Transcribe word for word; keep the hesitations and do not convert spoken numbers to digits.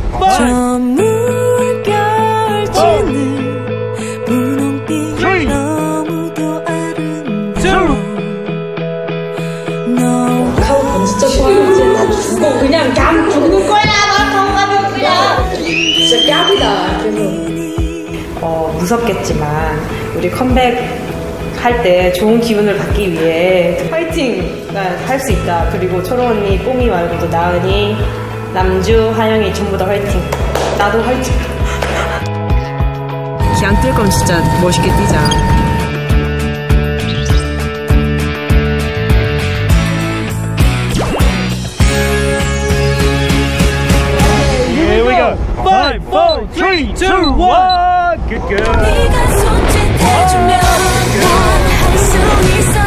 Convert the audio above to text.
저 물결치는 분홍빛 너무도 아름다워. 가고 진짜 좋아하지. 나 죽어 그냥 그냥 죽는 거야. 나 가면 그냥 진짜 깝이다. 그래서 어, 무섭겠지만 우리 컴백 할 때 좋은 기운을 받기 위해 화이팅가 할 수 있다. 그리고 초롱 언니, 뽕이 말고도 나은이, 남주, 하영이 전부 다 화이팅. 나도 화이팅. 그냥 뛸 거면 진짜 멋있게 뛰자. Here we go. Five, four, three, two, one. Good girl. 네가 손짓해주면 난 할 수 있어.